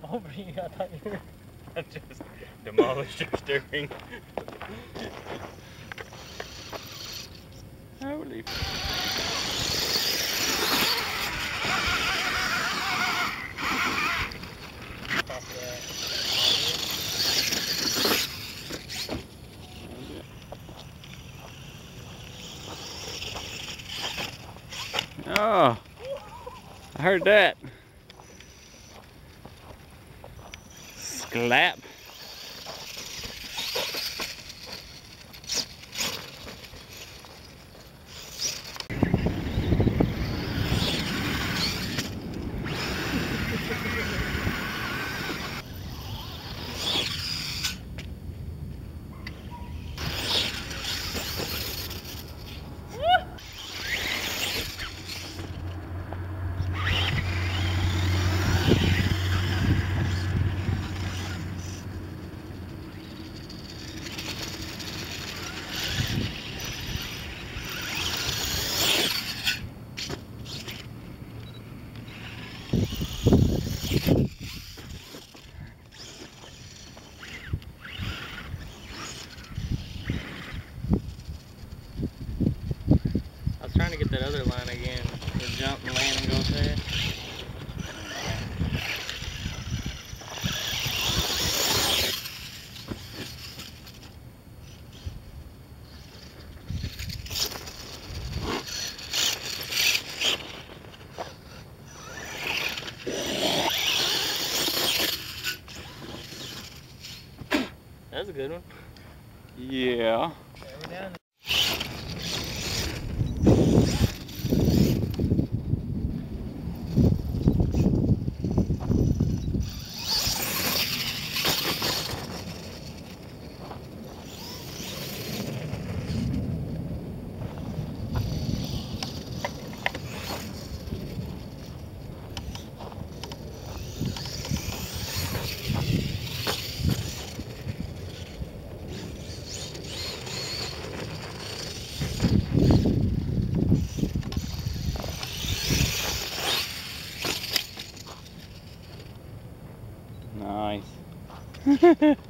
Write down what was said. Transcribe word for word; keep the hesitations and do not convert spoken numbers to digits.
over you. I thought you were. I just demolished your steering. Holy. Oh, I heard that. Slap. I was trying to get that other line again. The jump and land and go fast. That's a good one. Yeah. Nice.